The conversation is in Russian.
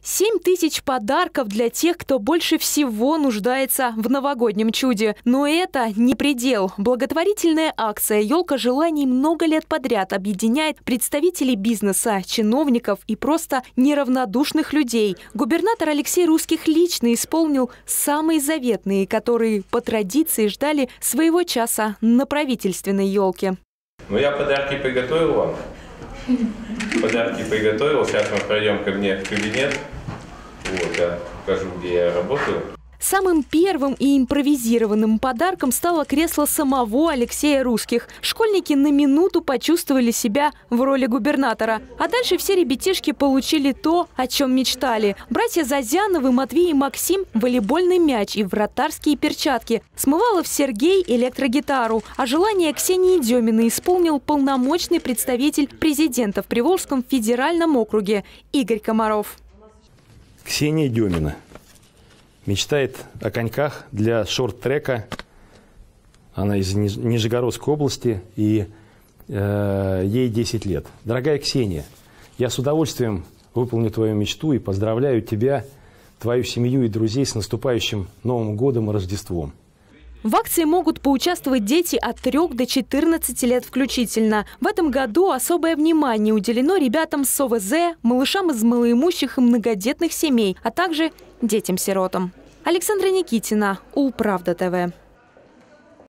7000 подарков для тех, кто больше всего нуждается в новогоднем чуде. Но это не предел. Благотворительная акция «Елка желаний» много лет подряд объединяет представителей бизнеса, чиновников и просто неравнодушных людей. Губернатор Алексей Русских лично исполнил самые заветные, которые по традиции ждали своего часа на правительственной елке. Ну, я подарки приготовил вам. Подарки приготовил. Сейчас мы пройдем ко мне в кабинет. Вот, я покажу, где я работаю. Самым первым и импровизированным подарком стало кресло самого Алексея Русских. Школьники на минуту почувствовали себя в роли губернатора. А дальше все ребятишки получили то, о чем мечтали. Братья Зазяновы, Матвей и Максим – волейбольный мяч и вратарские перчатки. Смывалов Сергей – электрогитару. А желание Ксении Деминой исполнил полномочный представитель президента в Приволжском федеральном округе Игорь Комаров. Ксения Демина мечтает о коньках для шорт-трека. Она из Нижегородской области, и ей 10 лет. Дорогая Ксения, я с удовольствием выполню твою мечту и поздравляю тебя, твою семью и друзей с наступающим Новым годом и Рождеством. В акции могут поучаствовать дети от 3 до 14 лет включительно. В этом году особое внимание уделено ребятам с ОВЗ, малышам из малоимущих и многодетных семей, а также детям-сиротам. Александра Никитина, Улправда ТВ.